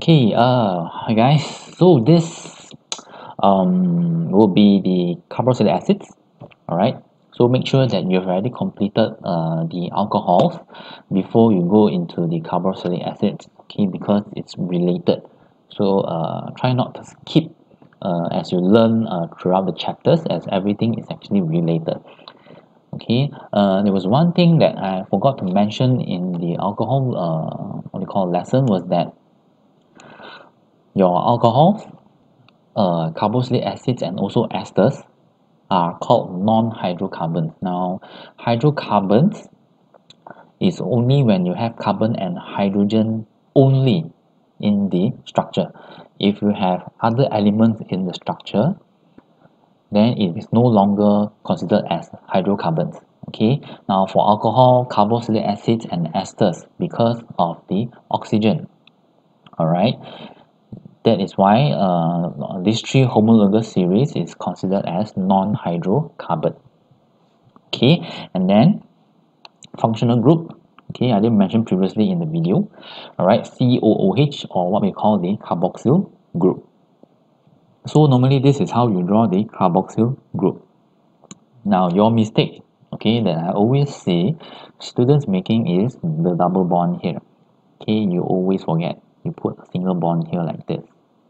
Okay, hi guys. So this will be the carboxylic acids. All right. So make sure that you've already completed the alcohols before you go into the carboxylic acids. Okay, because it's related. So try not to skip as you learn throughout the chapters, as everything is actually related. Okay, there was one thing that I forgot to mention in the alcohol what we call lesson was that your alcohols, carboxylic acids, and also esters are called non-hydrocarbons. Now, hydrocarbons is only when you have carbon and hydrogen only in the structure. If you have other elements in the structure, then it is no longer considered as hydrocarbons. Okay, now for alcohol, carboxylic acids, and esters, because of the oxygen. All right, that is why these three homologous series is considered as non-hydrocarbon. Okay, and then functional group. Okay, I didn't mention previously in the video. All right, COOH, or what we call the carboxyl group. So normally this is how you draw the carboxyl group. Now your mistake, okay, that I always see students making is the double bond here. Okay, you always forget. You put a single bond here like this.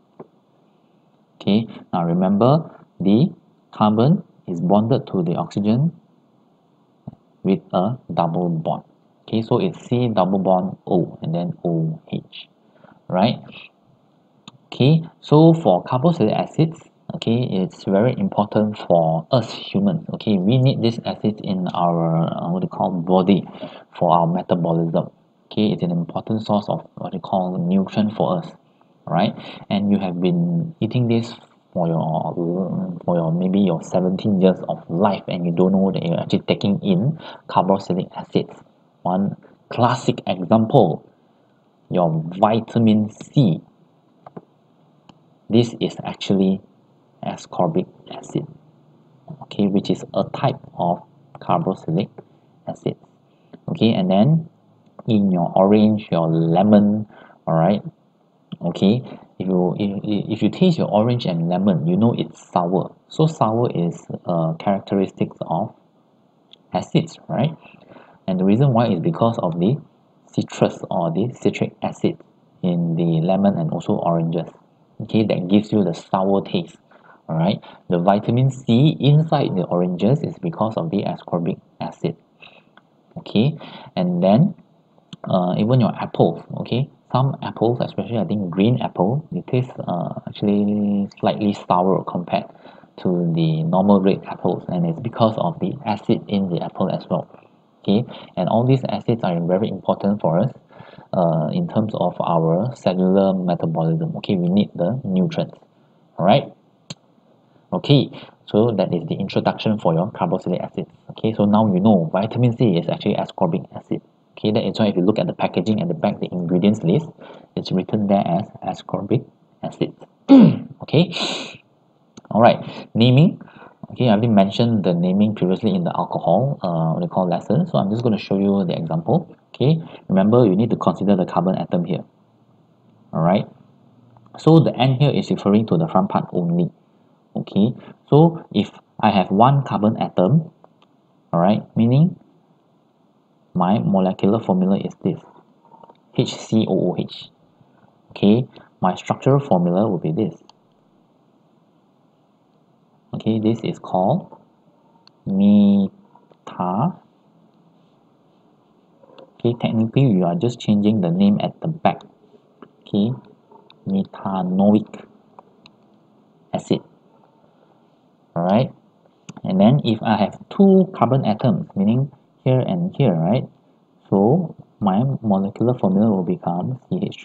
Okay, now remember the carbon is bonded to the oxygen with a double bond. Okay, so it's C double bond O and then OH, right? Okay, so for carboxylic acids, okay, it's very important for us humans. Okay, we need this acid in our what we call body for our metabolism. Okay, it's an important source of what we call nutrient for us, right? And you have been eating this for your maybe your 17 years of life, and you don't know that you're actually taking in carboxylic acids. One classic example, your vitamin C. This is actually ascorbic acid, okay, which is a type of carboxylic acid. Okay, and then in your orange, your lemon, all right, okay, if you taste your orange and lemon, you know it's sour. So sour is characteristics of acids, right? And the reason why is because of the citrus or the citric acid in the lemon and also oranges. Okay, that gives you the sour taste. All right, the vitamin C inside the oranges is because of the ascorbic acid. Okay, and then even your apples. Okay, some apples, especially I think green apple, it tastes actually slightly sour compared to the normal red apples, and it's because of the acid in the apple as well. Okay, and all these acids are very important for us in terms of our cellular metabolism. Okay, we need the nutrients. All right. Okay, so that is the introduction for your carboxylic acid. Okay, so now you know vitamin C is actually ascorbic acid. Okay, that is why if you look at the packaging at the back, the ingredients list, it's written there as ascorbic acid. Okay, all right, naming. Okay, I already mentioned the naming previously in the alcohol what we call lesson, so I'm just going to show you the example. Okay, remember you need to consider the carbon atom here. All right, so the N here is referring to the front part only. Okay, so if I have one carbon atom, all right, meaning my molecular formula is this, HCOOH. Okay, my structural formula will be this. Okay, this is called meta. Okay, technically you are just changing the name at the back. Okay, methanoic acid. All right, and then if I have two carbon atoms, meaning here and here, right? So my molecular formula will become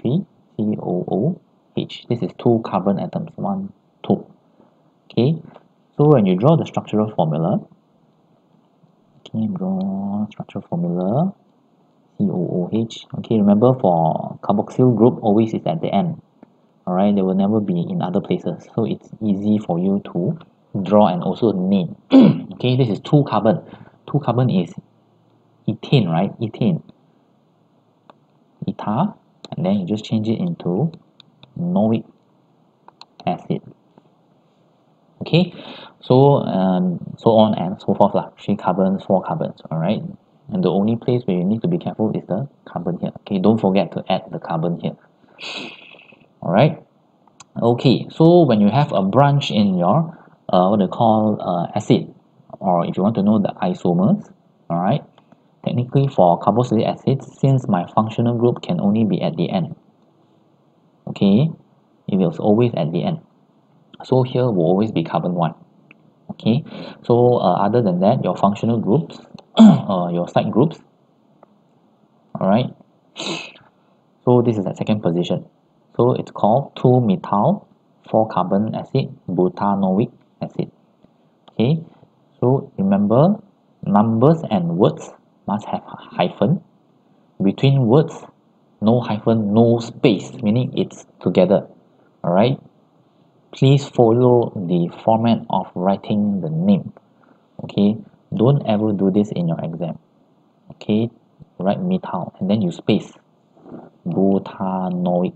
CH3COOH. This is two carbon atoms, 1, 2. Okay, so when you draw the structural formula, okay, draw structural formula, COOH. Okay, remember for carboxyl group always is at the end. Alright, they will never be in other places, so it's easy for you to draw and also name. Okay, this is 2 carbon. 2 carbon is ethane, right? Ethane. Ether, and then you just change it into butanoic acid. Okay, so so on and so forth lah. 3 carbons, 4 carbons. All right, and the only place where you need to be careful is the carbon here. Okay, don't forget to add the carbon here. All right. Okay, so when you have a branch in your what they call acid, or if you want to know the isomers, all right, technically for carboxylic acid, since my functional group can only be at the end, okay, it is always at the end, so here will always be carbon 1. Okay, so other than that, your functional groups your side groups, all right, so this is at second position, so it's called 2-methyl 4-carbon acid, butanoic acid. Okay, so remember, numbers and words must have a hyphen. Between words, no hyphen, no space, meaning it's together. All right, please follow the format of writing the name. Okay, don't ever do this in your exam. Okay, write methyl and then you space butanoic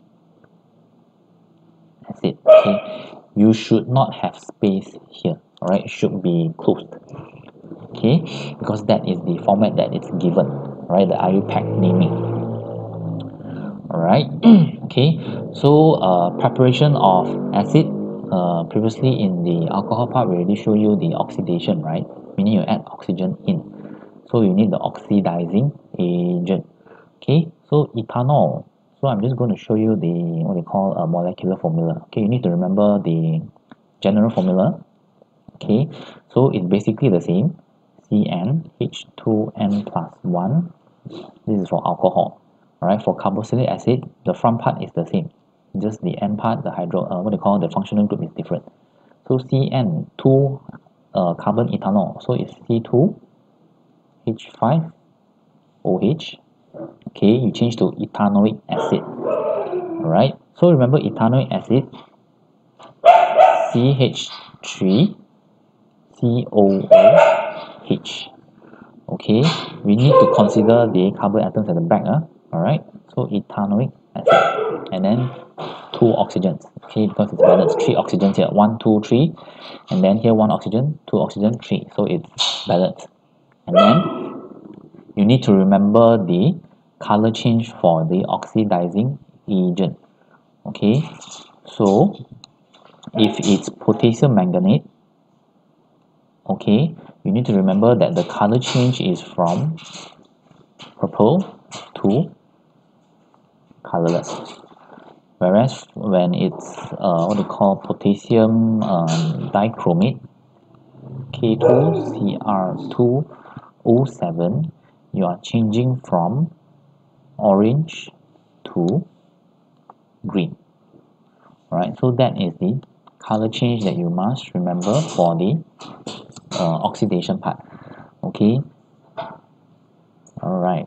acid. Okay, you should not have space here. All right, it should be closed. Okay, because that is the format that it's given, right? The IUPAC naming. All right. Okay, so preparation of acid, previously in the alcohol part we already show you the oxidation, right? Meaning you add oxygen in, so you need the oxidizing agent. Okay, so ethanol, so I'm just going to show you the what they call a molecular formula. Okay, you need to remember the general formula. Okay, so it's basically the same, CnH2n plus 1. This is for alcohol. Alright, for carboxylic acid, the front part is the same, just the end part, the what they call the functional group is different. So Cn2 carbon ethanol, so it's C2H5OH. Okay, you change to ethanoic acid. Alright, so remember ethanoic acid, CH3COOH. Okay, we need to consider the carbon atoms at the back. Alright, so ethanoic acid, and then 2 oxygens. Okay, because it's balanced, 3 oxygens here, 1, 2, 3, and then here 1 oxygen, 2 oxygen, 3, so it's balanced. And then you need to remember the color change for the oxidizing agent. Okay, so if it's potassium manganate, okay, you need to remember that the color change is from purple to colorless. Whereas when it's what they call potassium dichromate, K2Cr2O7, you are changing from orange to green. Alright, so that is the color change that you must remember for the oxidation part. Okay, alright.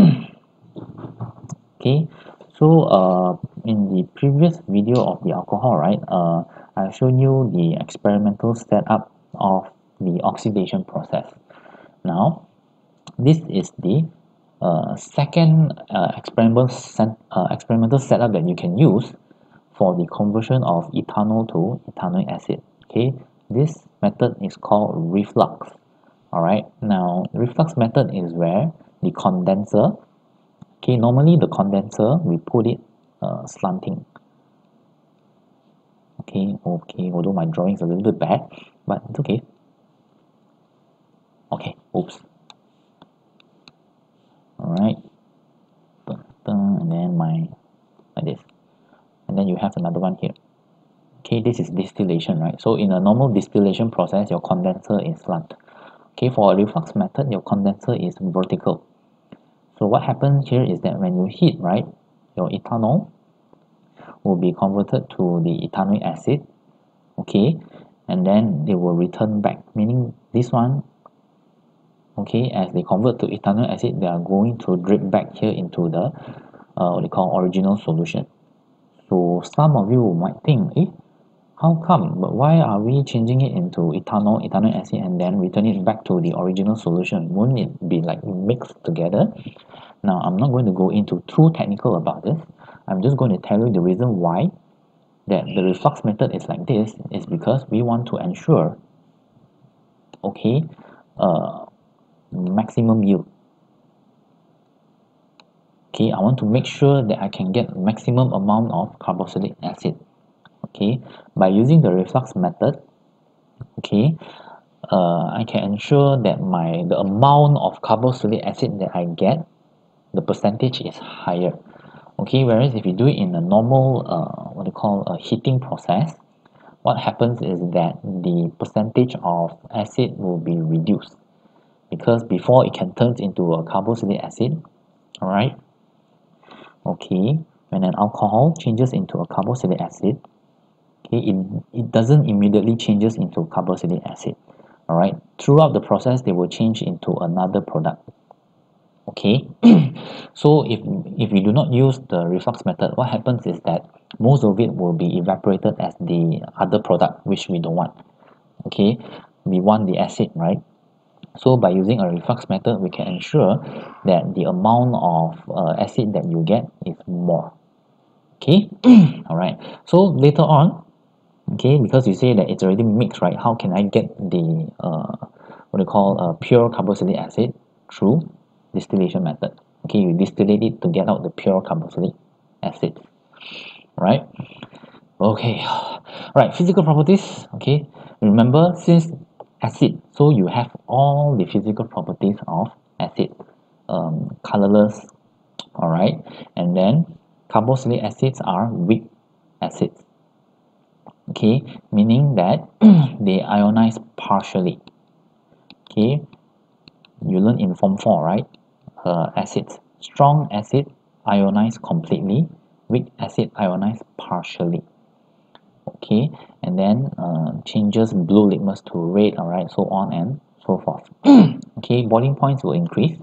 Okay, so in the previous video of the alcohol, right, I've shown you the experimental setup of the oxidation process. Now this is the second experimental setup that you can use for the conversion of ethanol to ethanoic acid. Okay, this method is called reflux. Alright, now reflux method is where the condenser, okay, normally the condenser we put it slanting. Okay, although my drawing is a little bit bad, but it's okay. Okay, oops. Alright, and then like this, and then you have another one here. Okay, this is distillation, right? So in a normal distillation process, your condenser is slant. Okay, for a reflux method, your condenser is vertical. So what happens here is that when you heat, right, your ethanol will be converted to the ethanoic acid. Okay, and then they will return back, meaning this one, okay, as they convert to ethanoic acid, they are going to drip back here into the what they call original solution. So some of you might think, how come? But why are we changing it into ethanoic acid and then return it back to the original solution? Wouldn't it be like mixed together? Now I'm not going to go into too technical about this. I'm just going to tell you the reason why that the reflux method is like this is because we want to ensure, okay, maximum yield. Okay, I want to make sure that I can get maximum amount of carboxylic acid. Okay, by using the reflux method, okay, I can ensure that the amount of carboxylic acid that I get, the percentage is higher. Okay, whereas if you do it in a normal what you call a heating process, what happens is that the percentage of acid will be reduced, because before it can turn into a carboxylic acid, all right, okay, when an alcohol changes into a carboxylic acid, okay, it doesn't immediately changes into carboxylic acid, all right, throughout the process they will change into another product. Okay, so if we do not use the reflux method, what happens is that most of it will be evaporated as the other product, which we don't want. Okay, we want the acid, right? So by using a reflux method, we can ensure that the amount of acid that you get is more. Okay, all right, so later on, okay, because you say that it's already mixed, right, how can I get the what do you call pure carboxylic acid? Through distillation method. Okay, you distillate it to get out the pure carboxylic acid, right? Okay, right, physical properties. Okay, remember, since acid, so you have all the physical properties of acid, colorless, all right, and then carboxylic acids are weak acids. Okay, meaning that they ionize partially. Okay, you learn in form 4, right? Acids, strong acid ionize completely, weak acid ionize partially. Okay, and then changes blue litmus to red, all right, so on and so forth. Okay, boiling points will increase,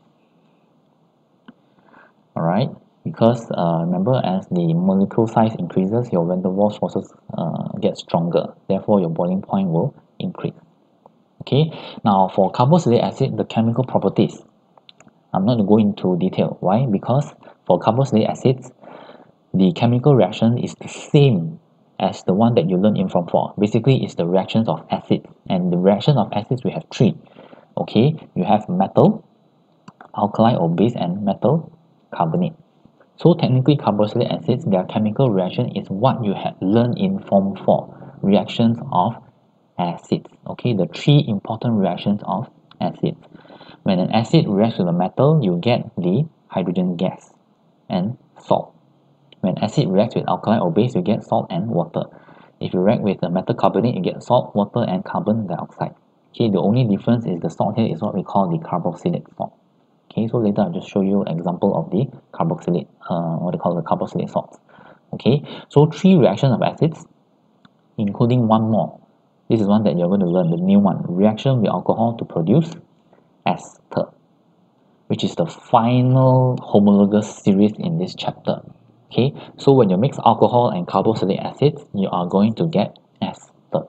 all right, because remember, as the molecule size increases, your van der Waals forces get stronger, therefore your boiling point will increase. Okay, now for carboxylic acid, the chemical properties, I'm not going to go into detail. Why? Because for carboxylic acids, the chemical reaction is the same as the one that you learned in Form 4. Basically, it's the reactions of acid, and the reaction of acids we have 3. Okay, you have metal, alkali or base, and metal carbonate. So technically, carboxylic acids, their chemical reaction is what you had learned in Form 4, reactions of acids. Okay, the 3 important reactions of acids. When an acid reacts with a metal, you get the hydrogen gas and salt. When acid reacts with alkali or base, you get salt and water. If you react with a metal carbonate, you get salt, water, and carbon dioxide. Okay, the only difference is the salt here is what we call the carboxylic salt. Okay, so later I'll just show you an example of the carboxylate, what they call the carboxylate salts. Okay, so 3 reactions of acids, including one more. This is one that you're going to learn, the new one. Reaction with alcohol to produce ester, which is the final homologous series in this chapter. Okay, so when you mix alcohol and carboxylic acids, you are going to get ester.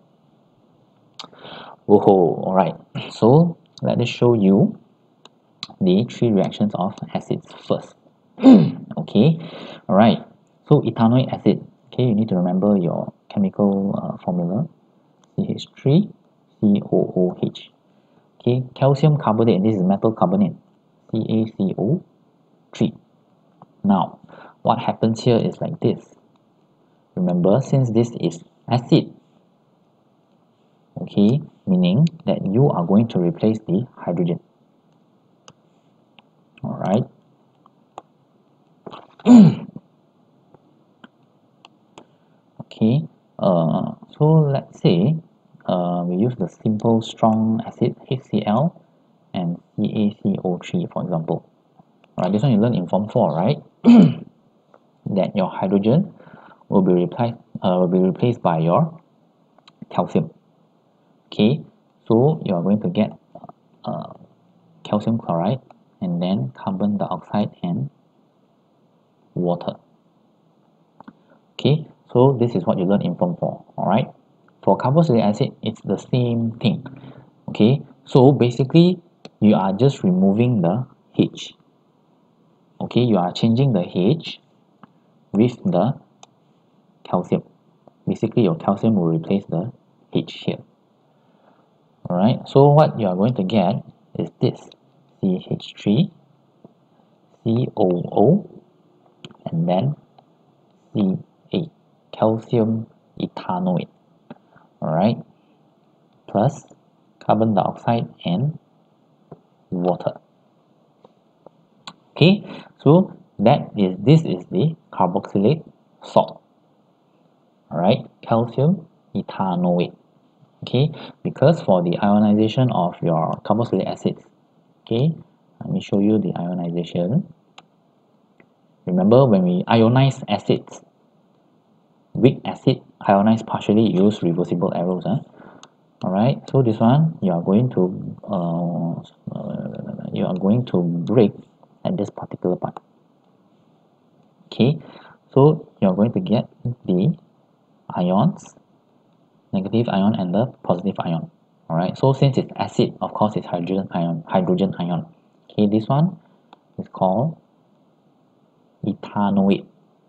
Whoa, alright, so let me show you the 3 reactions of acids first. Okay, alright, so ethanoic acid, okay, you need to remember your chemical formula, CH3COOH. Okay, calcium carbonate, this is metal carbonate, CaCO3. Now, what happens here is like this. Remember, since this is acid, okay, meaning that you are going to replace the hydrogen. Alright. Okay, so let's say we use the simple strong acid HCl and CaCO3, for example. Alright, this one you learn in Form 4, right? That your hydrogen will be replaced by your calcium. Okay, so you are going to get calcium chloride and then carbon dioxide and water. Okay, so this is what you learn in Form 4. Alright, for carboxylic acid, it's the same thing. Okay, so basically you are just removing the H. Okay, you are changing the H with the calcium. Basically, your calcium will replace the H here. Alright, so what you are going to get is this CH3, COO, and then Ca, calcium ethanoate. Alright, plus carbon dioxide and water. Okay, so this is the carboxylate salt. Alright, calcium ethanoate. Okay, because for the ionization of your carboxylic acids, okay, let me show you the ionization. Remember, when we ionize acids, weak acid ionized partially, use reversible arrows. Alright, so this one you are going to break at this particular part. Okay, so you are going to get the ions, negative ion and the positive ion. Alright, so since it's acid, of course it's hydrogen ion. Okay, this one is called ethanoate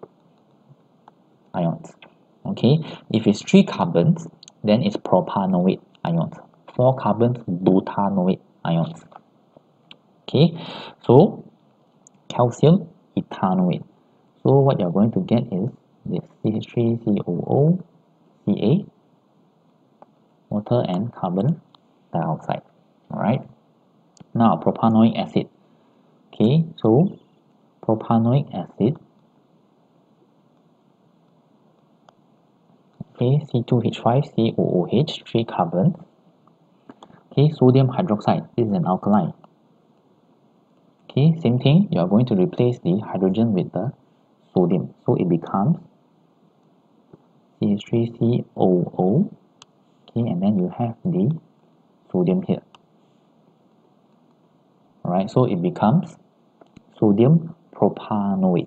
ions. Okay, if it's 3 carbons, then it's propanoate ions. 4 carbons, butanoate ions. Okay, so calcium ethanoate. So what you're going to get is this CH3COO, Ca, water and carbon dioxide. Alright, now propanoic acid. Okay, so propanoic acid, okay, C2H5COOH, 3 carbons. Okay, sodium hydroxide, this is an alkaline. Okay, same thing, you are going to replace the hydrogen with the sodium, so it becomes CH3COO. Okay, and then you have the sodium here. Alright, so it becomes sodium propanoate.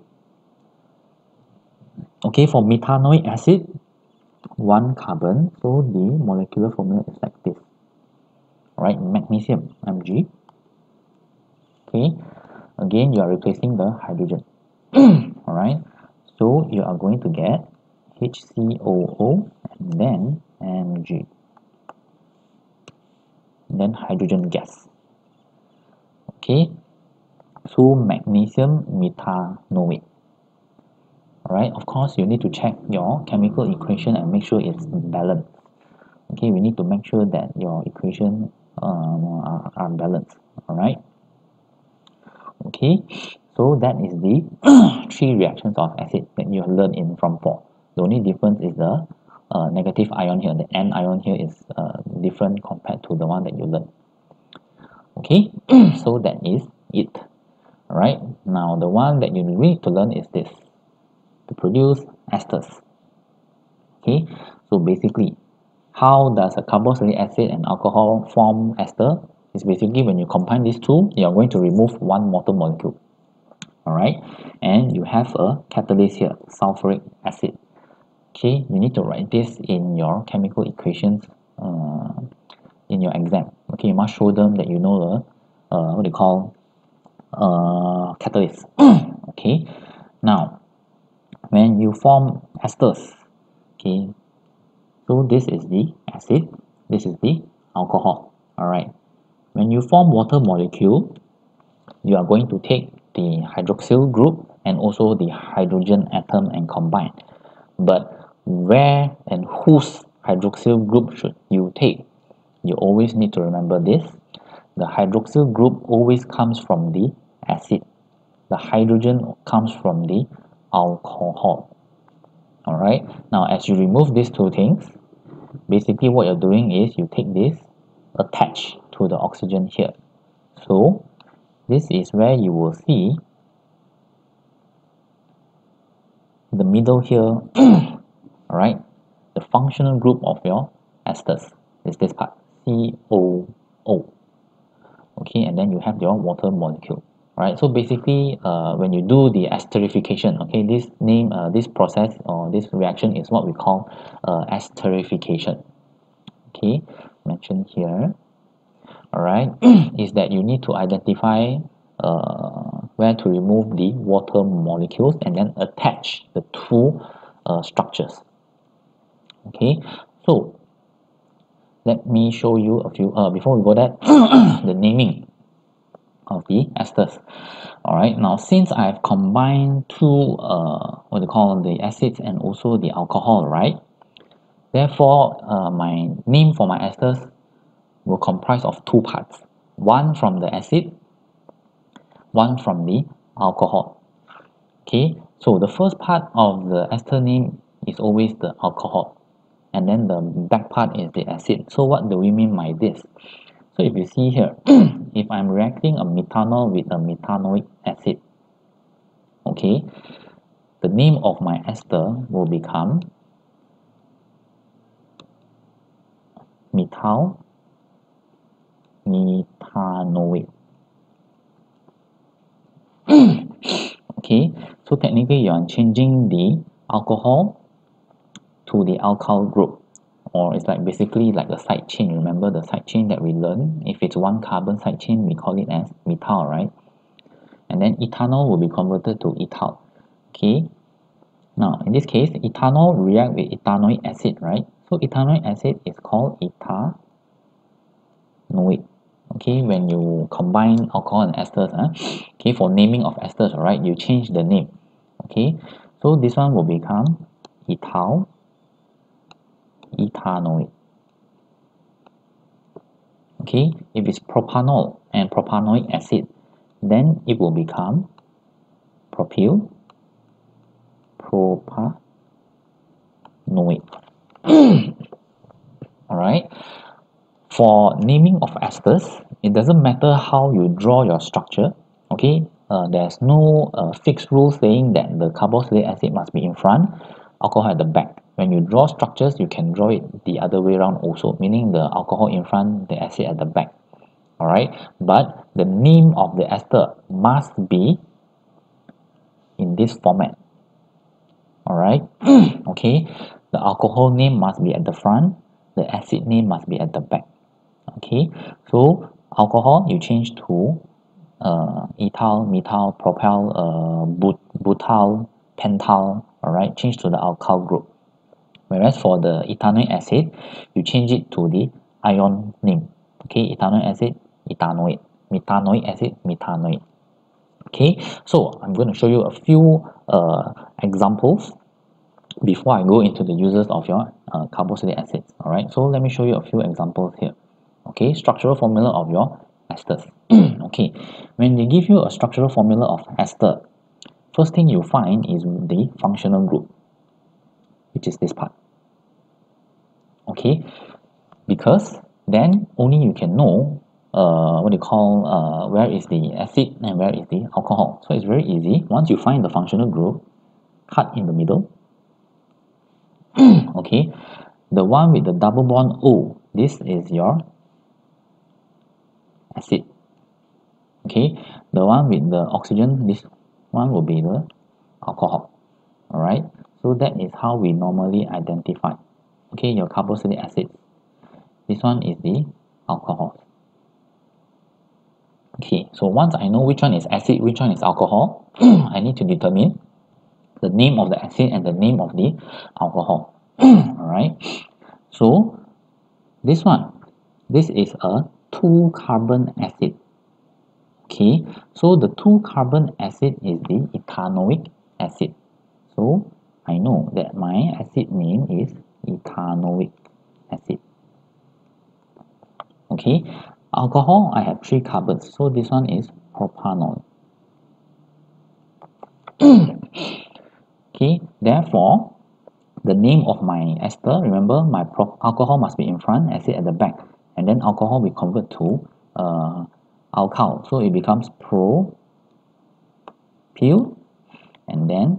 Okay, for methanoic acid, 1 carbon, so the molecular formula is like this. Alright, magnesium, Mg. Okay, again you are replacing the hydrogen. Alright, so you are going to get HCOO and then Mg, and then hydrogen gas. Okay, so magnesium methanoate. Alright, of course you need to check your chemical equation and make sure it's balanced. Okay, we need to make sure that your equations are balanced. Alright, okay, so that is the 3 reactions of acid that you have learned in from 4. The only difference is the negative ion here. The N ion here is different compared to the one that you learned. Okay, so that is it. Alright, now the one that you need to learn is this, to produce esters. Okay, so basically, how does a carboxylic acid and alcohol form ester? It's basically when you combine these two, you are going to remove one water molecule. Alright, and you have a catalyst here, sulfuric acid. Okay, you need to write this in your chemical equations in your exam. Okay, you must show them that you know the what they call catalyst. Okay, now when you form esters, okay, so this is the acid, this is the alcohol. Alright, when you form water molecule, you are going to take the hydroxyl group and also the hydrogen atom and combine. But where and whose hydroxyl group should you take? You always need to remember this. The hydroxyl group always comes from the acid. The hydrogen comes from the alcohol. Alright, now as you remove these two things, basically what you're doing is you take this, attach to the oxygen here. So this is where you will see the middle here. Alright, the functional group of your esters is this part, COO. Okay, and then you have your water molecule. Right, so basically when you do the esterification, okay, this process or this reaction is what we call esterification. Okay, mentioned here. Alright, is that you need to identify where to remove the water molecules and then attach the two structures. Okay, so let me show you a few, before we go there, the naming of the esters. Alright, now since I've combined two, what they call the acids and also the alcohol, right? Therefore, my name for my esters will comprise of two parts. One from the acid, one from the alcohol. Okay, so the first part of the ester name is always the alcohol, and then the back part is the acid. So what do we mean by this? So if you see here, if I'm reacting a methanol with a methanoic acid, okay, the name of my ester will become methanoate. Okay, so technically you are changing the alcohol to the alkyl group, or it's like basically like a side chain. Remember the side chain that we learned? If it's one carbon side chain, we call it as methyl, right? And then ethanol will be converted to ethyl. Okay, now in this case, ethanol react with ethanoic acid, right? So ethanoic acid is called ethanoate. Okay, when you combine alcohol and esters, okay, for naming of esters, right, you change the name. Okay, so this one will become ethanoate. Okay, if it's propanol and propanoic acid, then it will become propanoate. Alright, for naming of esters, it doesn't matter how you draw your structure. Okay, there's no fixed rule saying that the carboxylic acid must be in front, alcohol at the back. When you draw structures, you can draw it the other way around also, meaning the alcohol in front, the acid at the back. Alright, but the name of the ester must be in this format. Alright, okay, the alcohol name must be at the front, the acid name must be at the back. Okay, so alcohol you change to ethyl, methyl, propyl, butyl, pentyl. Alright, change to the alkyl group. Whereas for the ethanoic acid, you change it to the ion name. Okay, ethanoic acid, ethanoate, methanoic acid, methanoate. Okay, so I'm going to show you a few examples before I go into the uses of your carboxylic acids. Alright, so let me show you a few examples here. Okay, structural formula of your esters. Okay, when they give you a structural formula of ester, first thing you find is the functional group, which is this part. Okay, because then only you can know what you call where is the acid and where is the alcohol. So it's very easy. Once you find the functional group, cut in the middle. Okay, the one with the double bond O, this is your acid. Okay, the one with the oxygen, this one will be the alcohol. Alright, so that is how we normally identify. Okay, your carboxylic acid, this one is the alcohol. Okay, so once I know which one is acid, which one is alcohol, I need to determine the name of the acid and the name of the alcohol. Alright, so this one, this is a 2-carbon acid. Okay, so the 2-carbon acid is the ethanoic acid. So I know that my acid name is ethanoic acid. Okay, alcohol, I have 3 carbons, so this one is propanol. Okay, therefore, the name of my ester, remember my alcohol must be in front, acid at the back, and then alcohol we convert to alkyl, so it becomes propyl, and then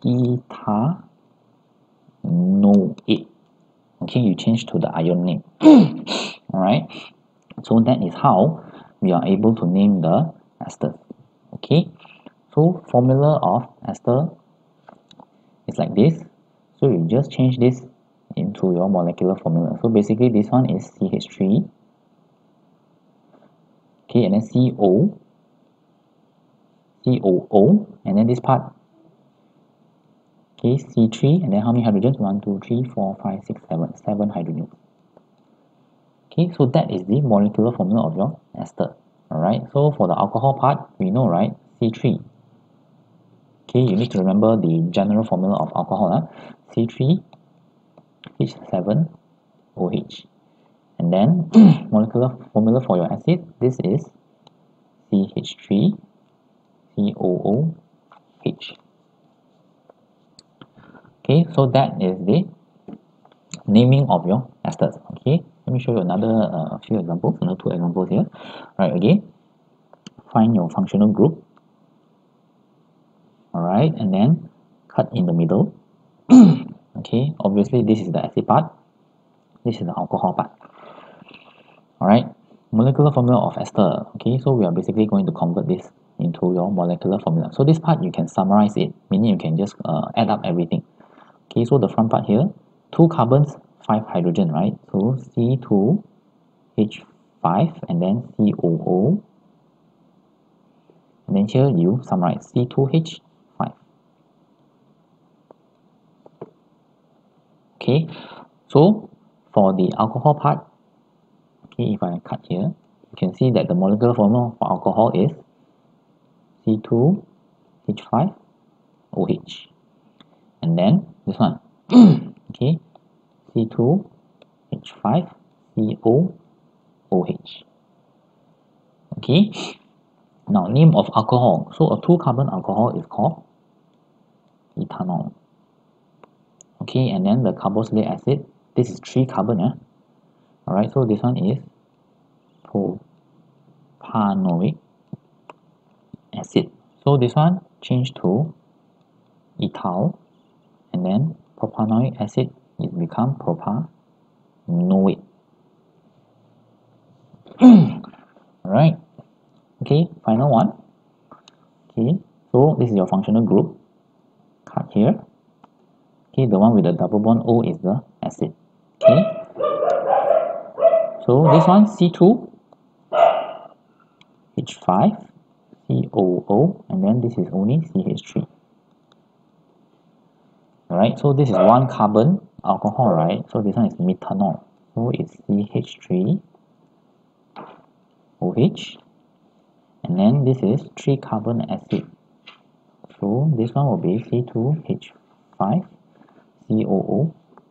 ethanoate. Okay, you change to the ion name. Alright, so that is how we are able to name the esters. Okay, so formula of ester is like this. So you just change this into your molecular formula. So basically this one is CH3, okay, and then CO, COO, and then this part, okay, C3, and then how many hydrogens? 1, 2, 3, 4, 5, 6, 7 hydrogens. Okay, so that is the molecular formula of your ester. Alright, so for the alcohol part, we know, right? C3. Okay, you need to remember the general formula of alcohol. C3H7OH. And then molecular formula for your acid, this is CH3COOH. Okay, so that is the naming of your esters. Okay, let me show you another few examples, another 2 examples here. Right, again, find your functional group. Alright, and then cut in the middle. Okay, obviously this is the acid part, this is the alcohol part. Alright, molecular formula of ester. Okay, so we are basically going to convert this into your molecular formula. So this part you can summarize it, meaning you can just add up everything. Okay, so the front part here, 2 carbons, 5 hydrogen, right? So C2H5 and then COO. And then here you summarize C2H5. Okay, so for the alcohol part, okay, if I cut here, you can see that the molecular formula for alcohol is C2H5OH. And then this one, okay, C2H5COOH. Okay, now name of alcohol. So a 2-carbon alcohol is called ethanol. Okay, and then the carboxylic acid, this is 3 carbon. Alright, so this one is propanoic acid. So this one change to ethyl, and then propanoic acid it become propanoate. Alright, okay, final one. Okay, so this is your functional group. Cut here. Okay, the one with the double bond O is the acid. Okay, so this one C2H5COO, and then this is only CH3. Alright, so this is 1 carbon alcohol, right? So this one is methanol. So it's CH3OH, and then this is 3 carbon acid. So this one will be C2H5COOH.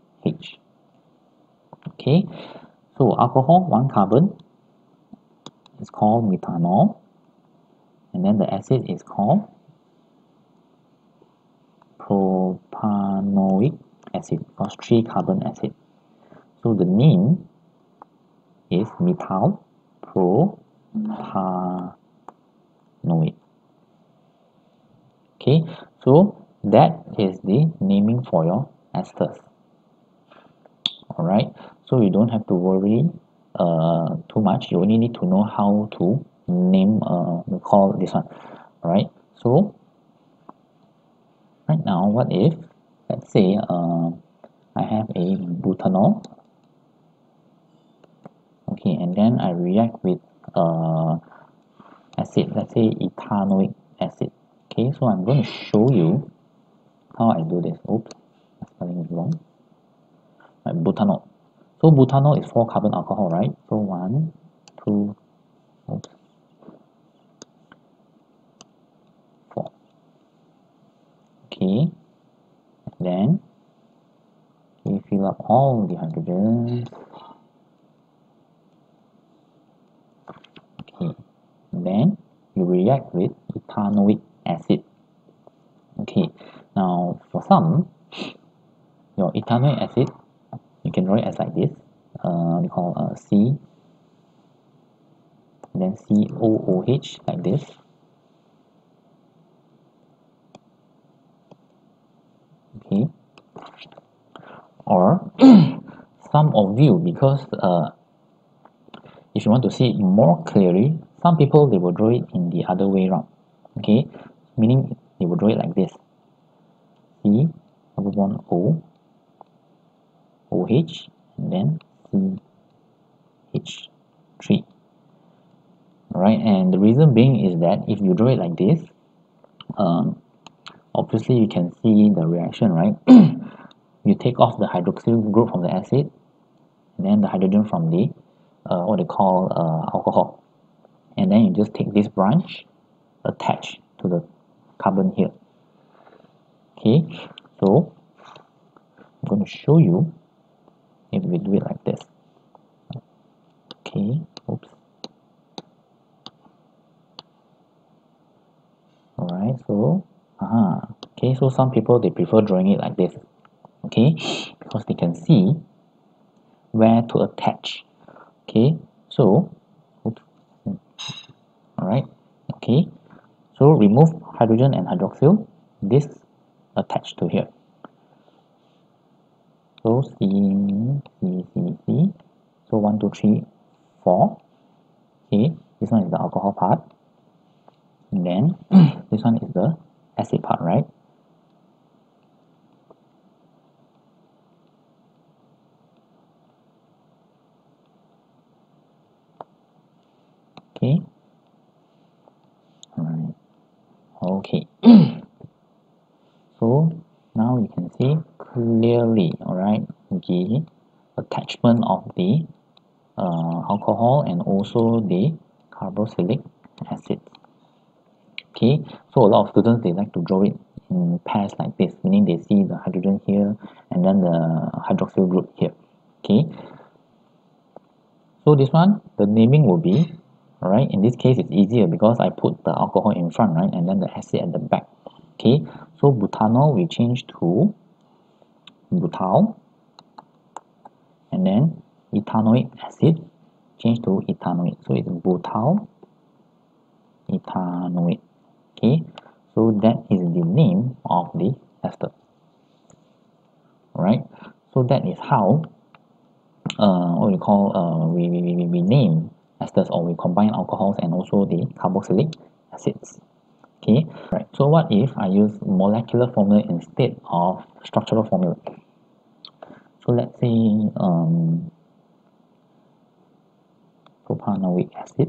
Okay, so alcohol, 1 carbon, is called methanol, and then the acid is called propanoic acid, because 3 carbon acid. So the name is methyl propanoate. Okay, so that is the naming for your esters. Alright, so you don't have to worry too much. You only need to know how to name we call this one. Alright, so right now, what if, let's say I have a butanol, okay, and then I react with acid, let's say ethanoic acid. Okay, so I'm going to show you how I do this. Oops, spelling is wrong. Right, butanol. So butanol is 4 carbon alcohol, right? So 1, 2, oops, 4. Okay, and then you fill up all the hydrogens. Okay, and then you react with ethanoic acid. Okay, now for some, your ethanoic acid, you can write as like this. We call C, and then COOH like this. Okay, or some of you, because if you want to see it more clearly, some people they will draw it in the other way around. Okay, meaning they will draw it like this: C double bond O, OH, and then CH3. Alright, and the reason being is that if you draw it like this, obviously you can see the reaction, right? You take off the hydroxyl group from the acid, and then the hydrogen from the what they call alcohol, and then you just take this branch, attach to the carbon here. Okay, so I'm going to show you if we do it like this. Okay, oops. Alright, so okay, so some people they prefer drawing it like this. Okay, because they can see where to attach. Okay, so oops. Alright, okay, so remove hydrogen and hydroxyl, this attached to here. So C. So 1, 2, 3, 4. Okay, this one is the alcohol part. And then this one is the acid part, right? Okay. Alright. Okay. So now you can see clearly, alright, the attachment of the alcohol and also the carboxylic acid. Okay, so a lot of students they like to draw it in pairs like this, meaning they see the hydrogen here and then the hydroxyl group here. Okay, so this one the naming will be, alright, in this case it's easier because I put the alcohol in front, right, and then the acid at the back. Okay, so butanol we change to butyl, and then ethanoic acid change to ethanoate, so it's butyl ethanoate. Okay, so that is the name of the ester. Alright, so that is how what we call we name esters, or we combine alcohols and also the carboxylic acids. Okay, right. So what if I use molecular formula instead of structural formula? So let's say propanoic acid.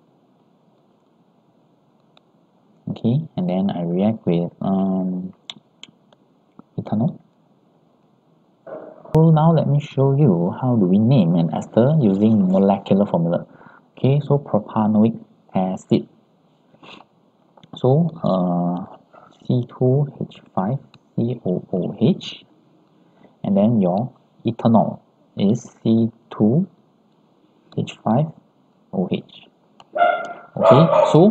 Okay, and then I react with ethanol. So now let me show you how do we name an ester using molecular formula. Okay, so propanoic acid. So C2H5COOH, and then your ethanol is C2H5OH. Okay, so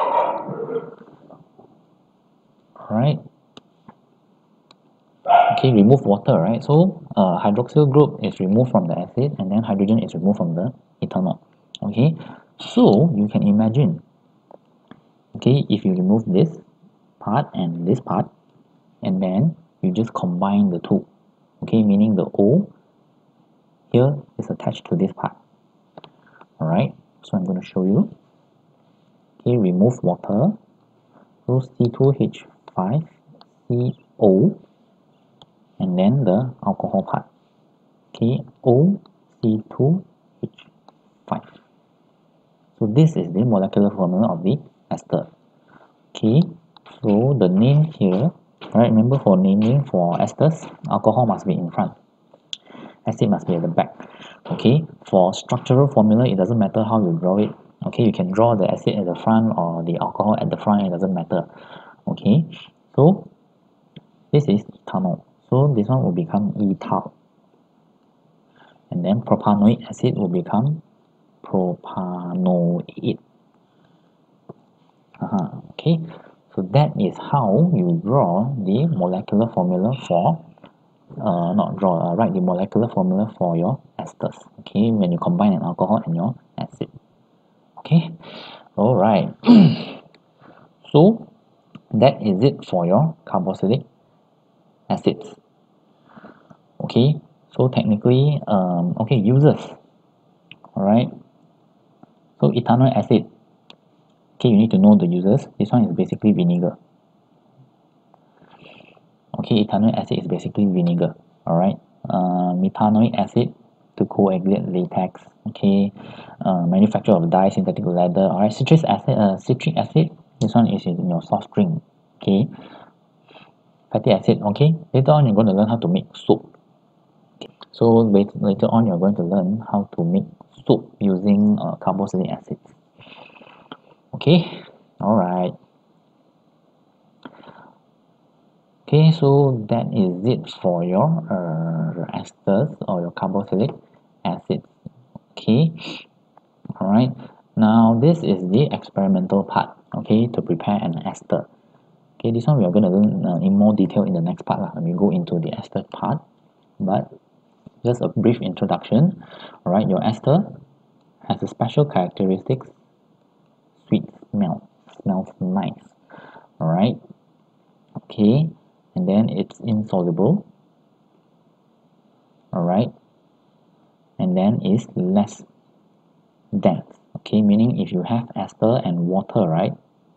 alright. Okay, remove water, right? So hydroxyl group is removed from the acid, and then hydrogen is removed from the ethanol. Okay, so you can imagine, okay, if you remove this part and this part, and then you just combine the two, okay, meaning the O here is attached to this part. Alright, so I'm going to show you. Okay, remove water, so C2H5CO, and then the alcohol part, okay, OC2H5. So this is the molecular formula of the ester. Okay, so the name here, right, remember for naming for esters, alcohol must be in front, acid must be at the back. Okay, for structural formula it doesn't matter how you draw it. Okay, you can draw the acid at the front or the alcohol at the front, it doesn't matter. Okay, so this is ethanol, so this one will become ethyl, and then propanoic acid will become propanoate. Okay, so that is how you draw the molecular formula for write the molecular formula for your esters, okay, when you combine an alcohol and your acid. Okay, alright. So that is it for your carboxylic acids. Okay, so technically okay, uses. Alright, so ethanoic acid, okay, you need to know the uses. This one is basically vinegar. Okay, ethanoic acid is basically vinegar. Alright, methanoic acid to coagulate latex. Okay, manufacture of dye, synthetic leather. Alright, citric acid, this one is in your soft drink. Okay, fatty acid. Okay, later on you're going to learn how to make soup. So later on you're going to learn how to make soup using carboxylic acids. Okay, all right. Okay, so that is it for your esters or your carboxylic acids. Okay, all right. Now this is the experimental part. Okay, to prepare an ester. Okay, this one we are going to learn in more detail in the next part when we go into the ester part. But just a brief introduction. All right, your ester has a special characteristics. Sweet smell, smells nice. All right. Okay, and then it's insoluble. All right, and then is less dense. Okay, meaning if you have ester and water, right?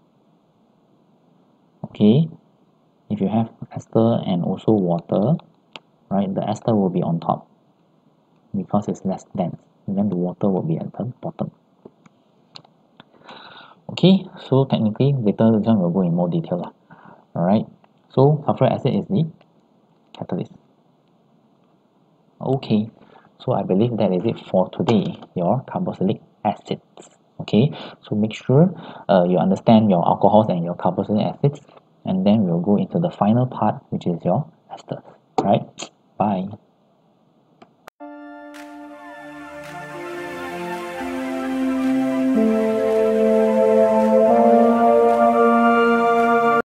Okay, if you have ester and also water, right, the ester will be on top because it's less dense, and then the water will be at the bottom. Okay, so technically later this one will go in more detail. Alright, so sulfuric acid is the catalyst. Okay, so I believe that is it for today, your carboxylic acids. Okay, so make sure you understand your alcohols and your carboxylic acids, and then we'll go into the final part, which is your esters. Right, bye.